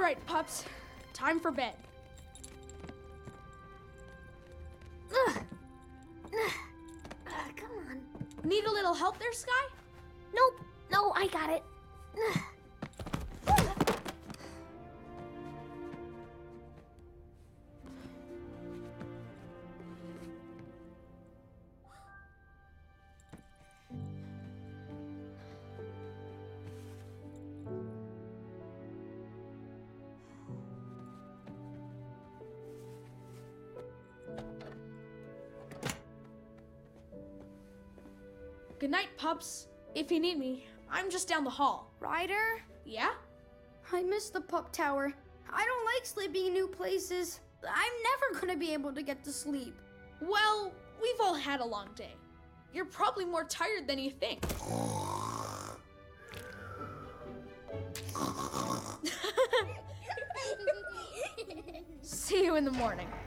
right, pups. Time for bed. Come on. Need a little help there, Skye? Nope. No, I got it. Good night, pups. If you need me, I'm just down the hall. Ryder, Yeah? I miss the pup tower. I don't like sleeping in new places. I'm never gonna be able to get to sleep. Well, we've all had a long day. You're probably more tired than you think. See you in the morning.